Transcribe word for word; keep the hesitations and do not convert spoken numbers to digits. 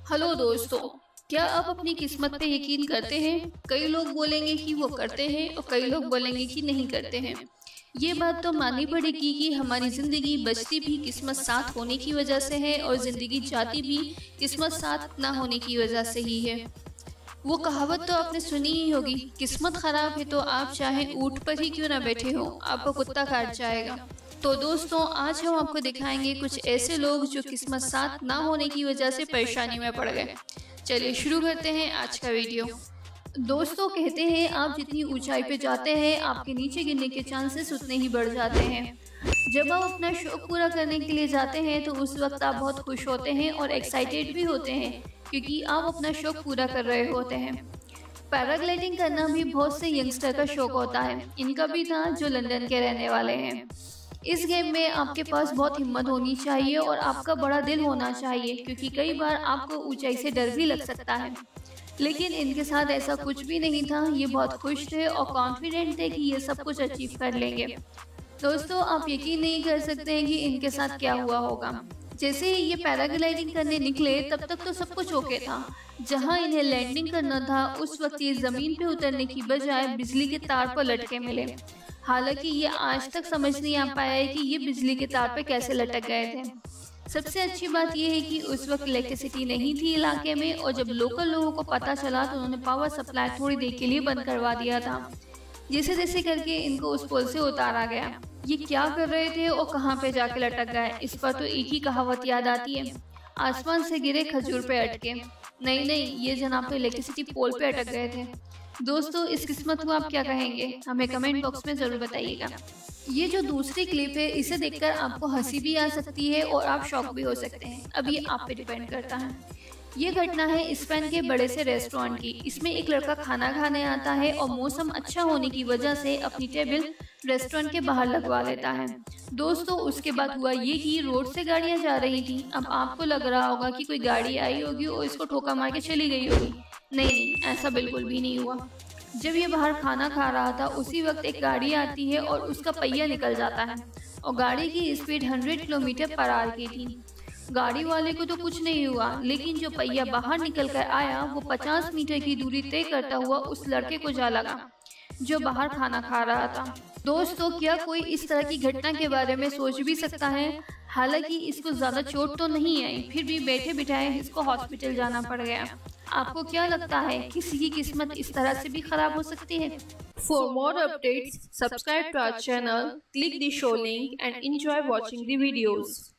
Hello दोस्तों, क्या आप अपनी किस्मत पे यकीन करते हैं? कई लोग बोलेंगे कि वो करते हैं और कई लोग बोलेंगे कि नहीं करते हैं। ये बात तो माननी पड़ेगी कि हमारी ज़िंदगी बचती भी किस्मत साथ होने की वजह से है और ज़िंदगी जाती भी किस्मत साथ ना होने की वजह से ही है। वो कहावत तो आपने सुनी ही होगी, किस्मत खराब है तो आप चाहे ऊंट पर ही क्यों ना बैठे हो, आपको कुत्ता काट जाएगा। तो दोस्तों, आज हम आपको दिखाएंगे कुछ ऐसे लोग जो किस्मत साथ ना होने की वजह से परेशानी में पड़ गए। चलिए शुरू करते हैं आज का वीडियो। दोस्तों, कहते हैं आप जितनी ऊंचाई पे जाते हैं आपके नीचे गिरने के चांसेस उतने ही बढ़ जाते हैं। जब आप अपना शौक पूरा करने के लिए जाते हैं तो उस वक्त आप बहुत खुश होते हैं और एक्साइटेड भी होते हैं क्योंकि आप अपना शौक पूरा कर रहे होते हैं। पैराग्लाइडिंग करना भी बहुत से यंगस्टर का शौक होता है। इनका भी था जो लंदन के रहने वाले हैं। इस गेम में आपके पास बहुत हिम्मत होनी चाहिए और आपका बड़ा दिल होना चाहिए क्योंकि कई बार आपको ऊंचाई से डर भी लग सकता है। लेकिन इनके साथ ऐसा कुछ भी नहीं था। ये बहुत खुश थे और कॉन्फिडेंट थे कि ये सब कुछ अचीव कर लेंगे। दोस्तों, आप यकीन नहीं कर सकते हैं कि इनके साथ क्या हुआ होगा। जैसे ही ये पैराग्लाइडिंग करने निकले तब तक तो सब कुछ ओके था। जहां इन्हें लैंडिंग करना था उस वक्त ये जमीन पे उतरने की बजाय बिजली के तार पर लटके मिले। हालांकि ये आज तक समझ नहीं आ पाया है कि ये बिजली के तार पे कैसे लटक गए थे। सबसे अच्छी बात यह है कि उस वक्त इलेक्ट्रिसिटी नहीं थी इलाके में और जब लोकल लोगों को पता चला तो उन्होंने पावर सप्लाई थोड़ी देर के लिए बंद करवा दिया था। जैसे जैसे करके इनको उस पुल से उतारा गया। ये क्या कर रहे थे और कहाँ पे जाके लटक गए, इस पर तो एक ही कहावत याद आती है, आसमान से गिरे खजूर पे अटके। नहीं नहीं, ये जनाब तो इलेक्ट्रिसिटी पोल पे अटक गए थे। दोस्तों, इस किस्मत को आप क्या कहेंगे, हमें कमेंट बॉक्स में जरूर बताइएगा। ये जो दूसरी क्लिप है इसे देखकर आपको हंसी भी आ सकती है और आप शॉक भी हो सकते हैं। अब ये आप पे डिपेंड करता है। ये घटना है स्पेन के बड़े से रेस्टोरेंट की। इसमें एक लड़का खाना खाने आता है और मौसम अच्छा होने की वजह से अपनी टेबल रेस्टोरेंट के बाहर लगवा लेता है। दोस्तों, उसके बाद हुआ ये कि रोड से गाड़ियां जा रही थी। अब आपको लग रहा होगा कि कोई गाड़ी आई होगी और इसको ठोका मार के चली गई होगी। नहीं नहीं, ऐसा बिल्कुल भी नहीं हुआ। जब ये बाहर खाना खा रहा था उसी वक्त एक गाड़ी आती है और उसका पहिया निकल जाता है और गाड़ी की स्पीड सौ किलोमीटर पर आवर की थी। गाड़ी वाले को तो कुछ नहीं हुआ, लेकिन जो पहिया बाहर निकल कर आया वो पचास मीटर की दूरी तय करता हुआ उस लड़के को जा लगा जो बाहर खाना खा रहा था। दोस्तों, क्या कोई इस तरह की घटना के बारे में सोच भी सकता है? हालांकि इसको ज्यादा चोट तो नहीं आई, फिर भी बैठे बिठाए इसको हॉस्पिटल जाना पड़ गया। आपको क्या लगता है, किसी की किस्मत इस तरह से भी खराब हो सकती है? For more updates, subscribe to our channel, click the show link and enjoy watching the videos.